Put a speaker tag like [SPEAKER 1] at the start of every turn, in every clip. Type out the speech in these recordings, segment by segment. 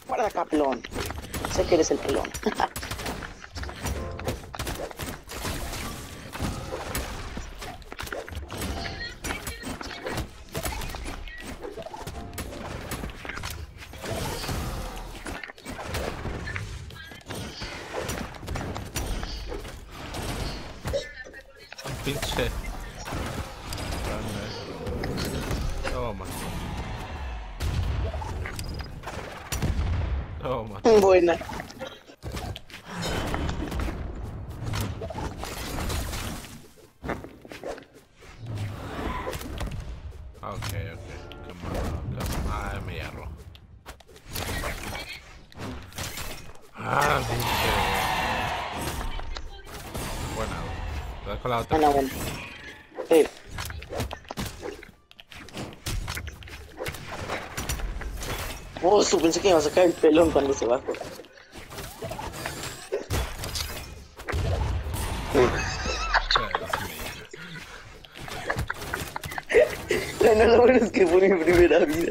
[SPEAKER 1] Guarda acá, pelón. Sé que eres el pelón.
[SPEAKER 2] Pinche. Toma. Toma.
[SPEAKER 1] Buena.
[SPEAKER 2] Ok. Come on. Ah, me hierro. Ah, pinche. Buena. Te dejo la otra.
[SPEAKER 1] Bueno. Sí. Oh, pensé que iba a sacar el pelón cuando se bajó. Bueno, lo bueno es que fue mi primera vida.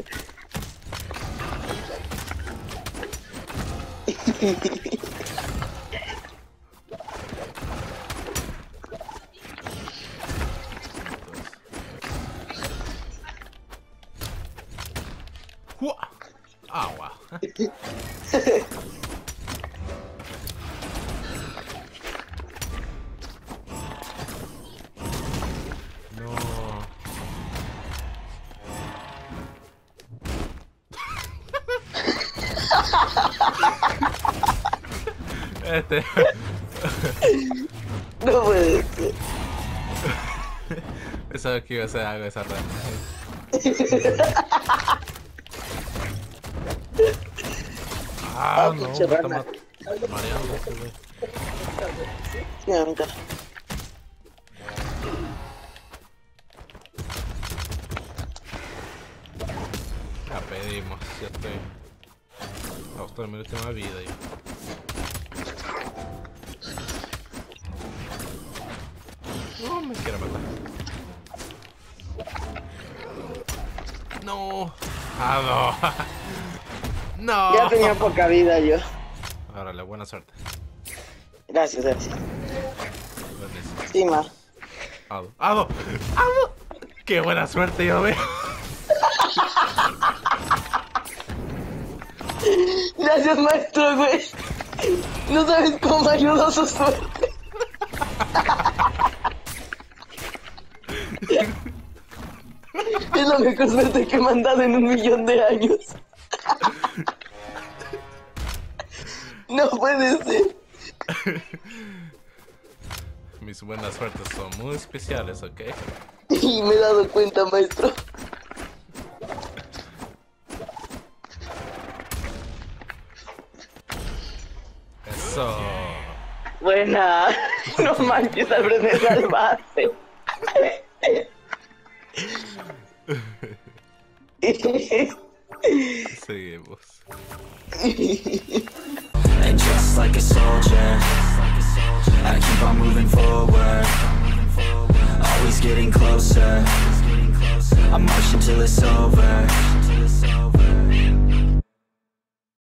[SPEAKER 2] Agua. No.
[SPEAKER 1] No puede ser.
[SPEAKER 2] Pensaba que iba a ser algo esa rana. Ah, no, me
[SPEAKER 1] pinche
[SPEAKER 2] está
[SPEAKER 1] rana.
[SPEAKER 2] mareando ese güey.
[SPEAKER 1] Sí, amiga.
[SPEAKER 2] Ya pedimos, ya estoy. No, estoy en mi última vida ya. No me quiero matar. No. Ah, no. No.
[SPEAKER 1] Ya tenía poca vida yo.
[SPEAKER 2] Órale, buena suerte.
[SPEAKER 1] Gracias.
[SPEAKER 2] Lo necesito.
[SPEAKER 1] Sí, ma.
[SPEAKER 2] ¡Ado! ¡Qué buena suerte yo veo!
[SPEAKER 1] Gracias, maestro, güey. No sabes cómo ayudó su suerte. Es la mejor suerte que me han dado en 1.000.000 de años. No puede ser.
[SPEAKER 2] Mis buenas suertes son muy especiales, ¿ok?
[SPEAKER 1] Y me he dado cuenta, maestro.
[SPEAKER 2] Eso.
[SPEAKER 1] Buena. No manches, Alfred, me salvaste.
[SPEAKER 2] Seguimos.
[SPEAKER 3] And just like a soldier, I keep on moving forward, always getting closer. I'm marching till it's over.